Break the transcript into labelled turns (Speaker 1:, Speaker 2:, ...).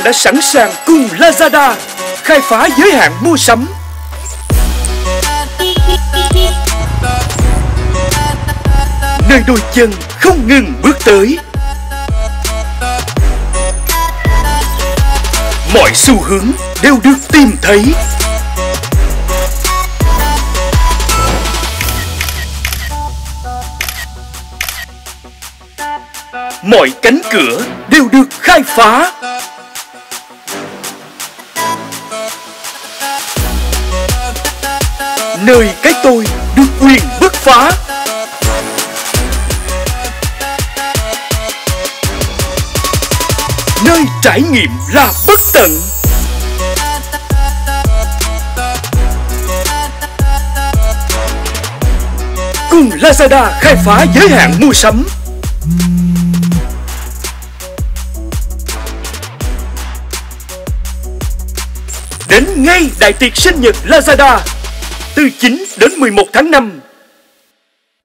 Speaker 1: đã sẵn sàng cùng Lazada khai phá giới hạn mua sắm. Nơi đôi chân không ngừng bước tới. Mọi xu hướng đều được tìm thấy. Mọi cánh cửa đều được khai phá. Nơi cái tôi được quyền bứt phá. Nơi trải nghiệm là bất tận. Cùng Lazada khai phá giới hạn mua sắm. Đến ngay đại tiệc sinh nhật Lazada từ 9 đến 11 tháng 5.